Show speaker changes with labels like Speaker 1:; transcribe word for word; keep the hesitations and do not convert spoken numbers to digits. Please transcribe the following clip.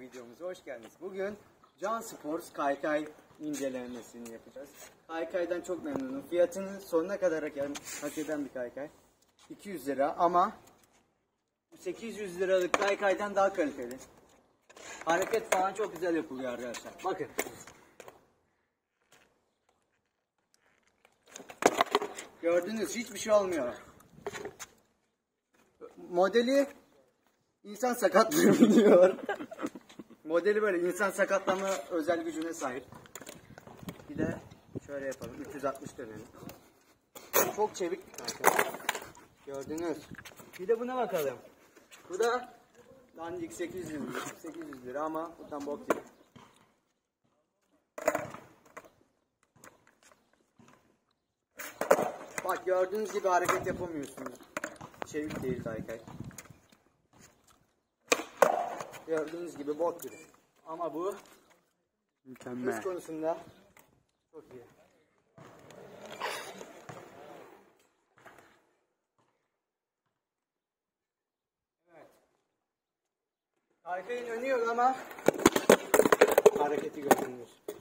Speaker 1: videomuza hoş geldiniz. Bugün Can Sports kaykay incelemesini yapacağız. Kaykaydan çok memnunum. Fiyatını sonuna kadar hak eden bir kaykay. iki yüz lira ama sekiz yüz liralık kaykaydan daha kaliteli. Hareket falan çok güzel yapılıyor arkadaşlar. Bakın. Gördünüz, hiçbir şey olmuyor. Modeli insan sakatlayabiliyor. Modeli böyle insan sakatlama özel gücüne sahip. Bir de şöyle yapalım. üç yüz altmış dönelim. Çok çevik bir kaykay. Gördünüz. Bir de buna bakalım. Bu da dandik sekiz yüz lira. sekiz yüz lira ama buradan bok gibi. Bak gördüğünüz gibi hareket yapamıyorsunuz. Çevik değil kaykay. Gördüğünüz gibi bok gibi. Ama bu mükemmel. Hız konusunda çok iyi. Evet. Kaykayın önü yok ama hareketi gördünüz.